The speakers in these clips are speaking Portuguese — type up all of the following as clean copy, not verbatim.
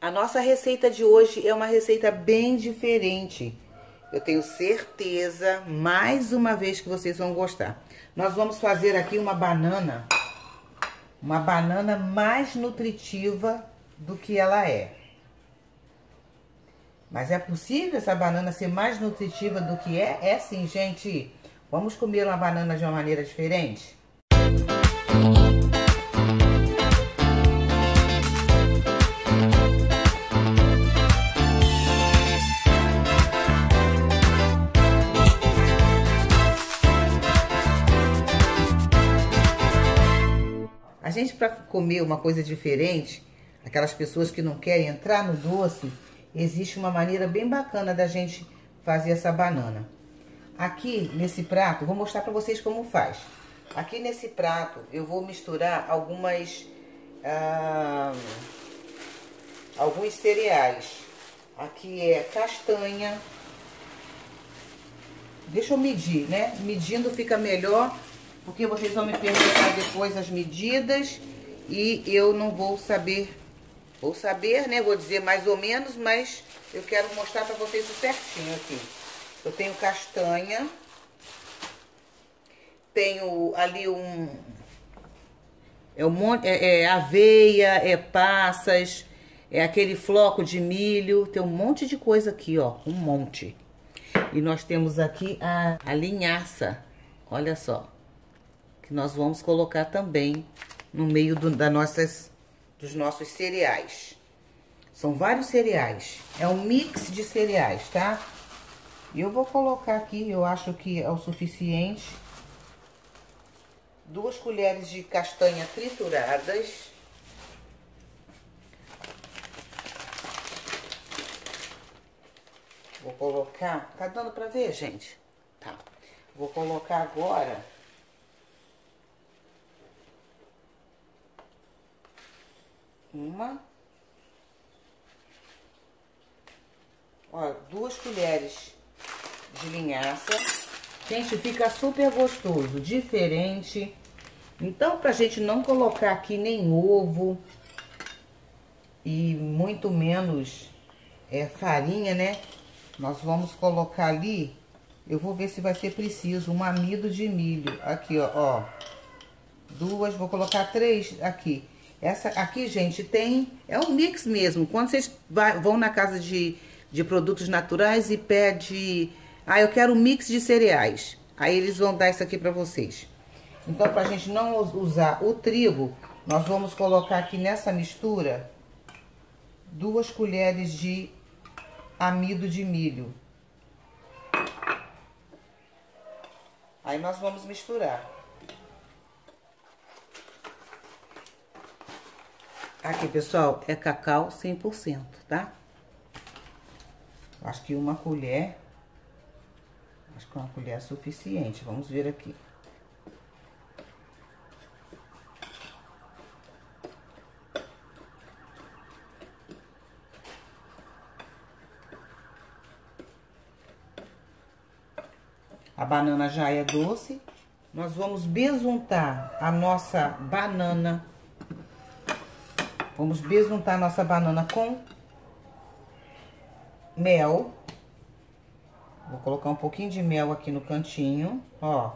A nossa receita de hoje é uma receita bem diferente. Eu tenho certeza, mais uma vez, que vocês vão gostar. Nós vamos fazer aqui uma banana mais nutritiva do que ela é. Mas é possível essa banana ser mais nutritiva do que é? É sim, gente. Vamos comer uma banana de uma maneira diferente? A gente, para comer uma coisa diferente, aquelas pessoas que não querem entrar no doce, existe uma maneira bem bacana da gente fazer essa banana. Aqui nesse prato, vou mostrar para vocês como faz. Aqui nesse prato eu vou misturar alguns cereais. Aqui é castanha. Deixa eu medir, né? Medindo fica melhor, porque vocês vão me perguntar depois as medidas e eu não vou saber. Vou saber, né? Vou dizer mais ou menos, mas eu quero mostrar para vocês o certinho aqui. Eu tenho castanha. Tenho ali aveia, passas, aquele floco de milho. Tem um monte de coisa aqui, ó. Um monte. E nós temos aqui a linhaça. Olha só. Que nós vamos colocar também no meio dos nossos cereais. São vários cereais. É um mix de cereais, tá? E eu vou colocar aqui, eu acho que é o suficiente. 2 colheres de castanha trituradas. Vou colocar... Tá dando pra ver, gente? Tá. Vou colocar agora... Ó, 2 colheres de linhaça. Gente, fica super gostoso, diferente. Então, pra gente não colocar aqui nem ovo e muito menos farinha, né? Nós vamos colocar ali, eu vou ver se vai ser preciso, um amido de milho. Aqui, ó. 2, vou colocar 3 aqui. Essa aqui, gente, é um mix mesmo. Quando vocês vão na casa de produtos naturais e pede... Ah, eu quero um mix de cereais. Aí eles vão dar isso aqui pra vocês. Então, pra gente não usar o trigo, nós vamos colocar aqui nessa mistura 2 colheres de amido de milho. Aí nós vamos misturar. Aqui, pessoal, é cacau 100%, tá? Acho que uma colher é suficiente. Vamos ver aqui. A banana já é doce. Nós vamos besuntar a nossa banana. Vamos besuntar a nossa banana com mel. Vou colocar um pouquinho de mel aqui no cantinho, ó.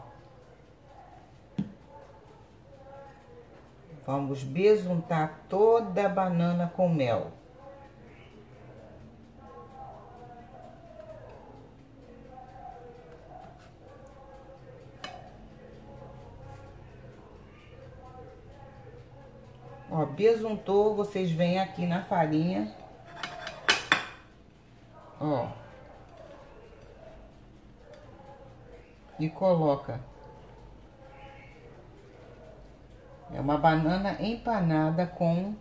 Vamos besuntar toda a banana com mel. Ó, besuntou, vocês vêm aqui na farinha, ó, e coloca. É uma banana empanada com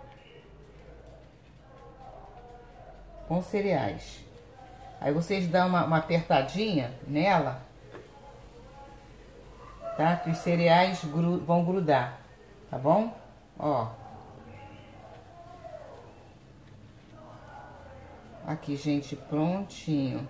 cereais. Aí vocês dão uma apertadinha nela, tá? Que os cereais vão grudar, tá bom? Ó. Aqui, gente, prontinho.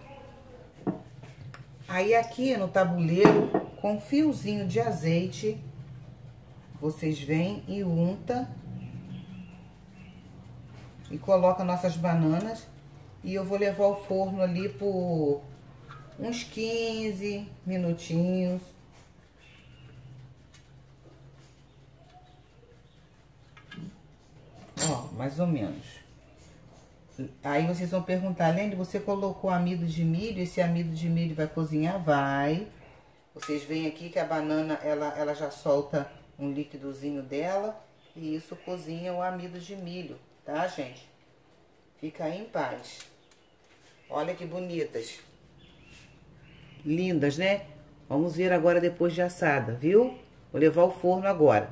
Aí aqui no tabuleiro, com um fiozinho de azeite, vocês vêm e unta e coloca nossas bananas. E eu vou levar ao forno ali por uns 15 minutinhos. Ó, mais ou menos. Aí vocês vão perguntar, Lene, você colocou amido de milho? Esse amido de milho vai cozinhar? Vai. Vocês veem aqui que a banana, ela já solta um líquidozinho dela. E isso cozinha o amido de milho, tá, gente? Fica aí em paz. Olha que bonitas. Lindas, né? Vamos ver agora depois de assada, viu? Vou levar ao forno agora.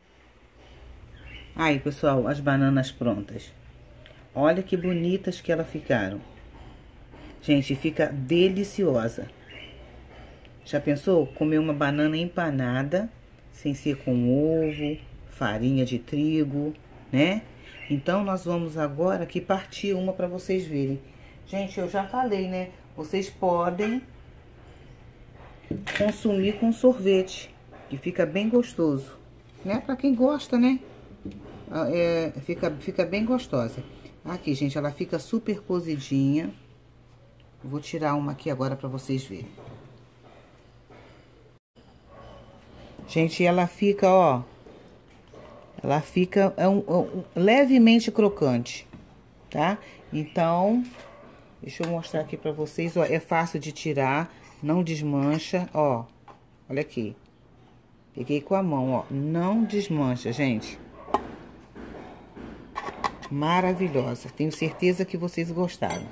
Aí, pessoal, as bananas prontas. Olha que bonitas que elas ficaram. Gente, fica deliciosa. Já pensou? Comer uma banana empanada, sem ser com ovo, farinha de trigo, né? Então, nós vamos agora aqui partir uma para vocês verem. Gente, eu já falei, né? Vocês podem consumir com sorvete, que fica bem gostoso, né? Para quem gosta, né? Fica bem gostosa. Aqui, gente, ela fica super cozidinha. Vou tirar uma aqui agora para vocês verem. Gente, ela fica, ó. Ela fica levemente crocante, tá? Então, deixa eu mostrar aqui pra vocês, ó. É fácil de tirar, não desmancha, ó. Olha aqui. Peguei com a mão, ó. Não desmancha, gente. Maravilhosa. Tenho certeza que vocês gostaram.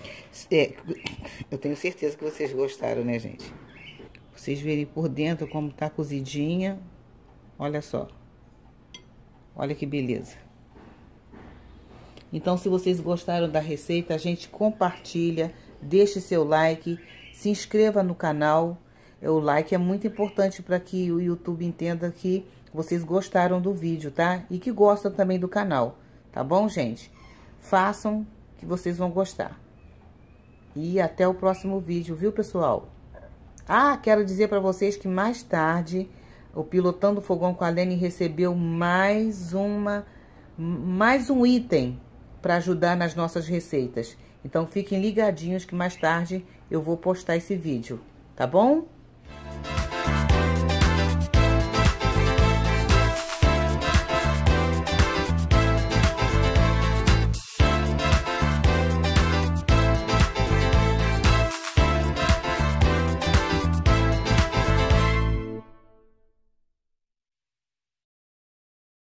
Eu tenho certeza que vocês gostaram, né, gente? Vocês verem por dentro como tá cozidinha. Olha só. Olha que beleza. Então, se vocês gostaram da receita, a gente compartilha, deixe seu like, se inscreva no canal. O like é muito importante para que o YouTube entenda que vocês gostaram do vídeo, tá? E que gostam também do canal, tá bom, gente? Façam que vocês vão gostar. E até o próximo vídeo, viu, pessoal? Ah, quero dizer para vocês que mais tarde o Pilotando Fogão com a Lene recebeu mais um item para ajudar nas nossas receitas. Então, fiquem ligadinhos que mais tarde eu vou postar esse vídeo, tá bom?